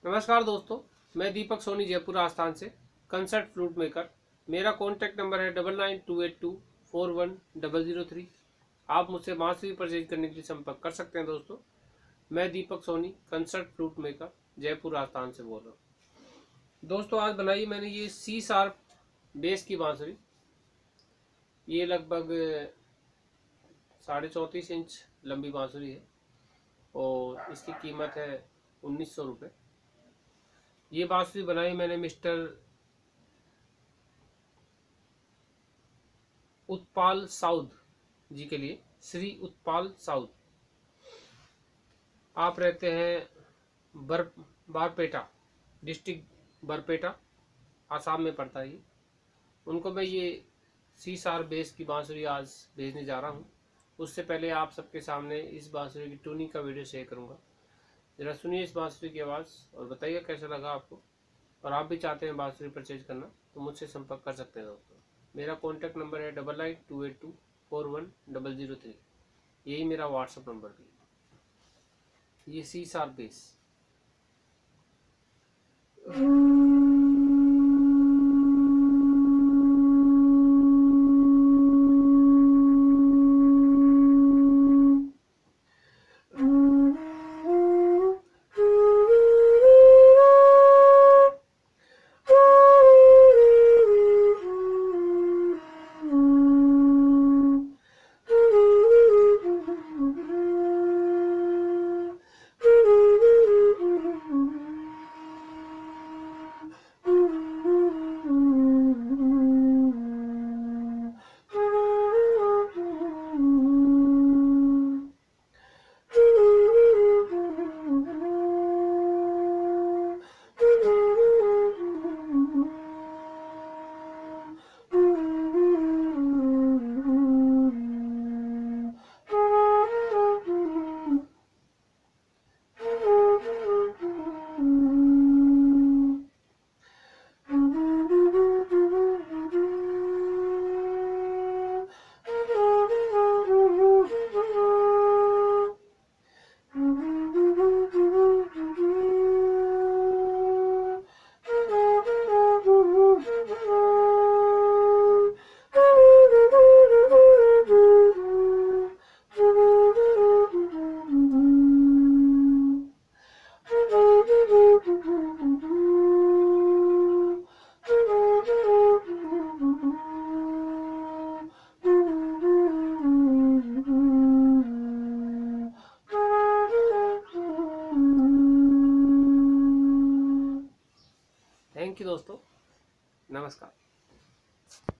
नमस्कार दोस्तों, मैं दीपक सोनी जयपुर राजस्थान से कंसर्ट फ्लूट मेकर। मेरा कॉन्टैक्ट नंबर है 9928241003। आप मुझसे बांसुरी परचेज करने के लिए संपर्क कर सकते हैं। दोस्तों, मैं Deepak Soni concert flute maker Jaipur Rajasthan से बोल रहा हूँ। दोस्तों, आज बनाई मैंने ये सी शार्प बेस की बांसुरी। ये लगभग 34.5 इंच लंबी बांसुरी है और इसकी कीमत है 1900 रुपये। ये बांसुरी बनाई मैंने मिस्टर उत्पाल साउद जी के लिए। श्री उत्पाल साउद, आप रहते हैं बारपेटा डिस्ट्रिक्ट, बरपेटा आसाम में पड़ता है ये। उनको मैं ये सी शार बेस की बांसुरी आज भेजने जा रहा हूँ। उससे पहले आप सबके सामने इस बांसुरी की ट्यूनिंग का वीडियो शेयर करूँगा। ज़रा सुनिए इस बांसुरी की आवाज़ और बताइए कैसा लगा आपको। और आप भी चाहते हैं बांसुरी परचेज करना तो मुझसे संपर्क कर सकते हैं। दोस्तों, मेरा कॉन्टैक्ट नंबर है 9928241003। यही मेरा व्हाट्सअप नंबर भी है। ये C sharp bass. Thank you दोस्तों, नमस्कार।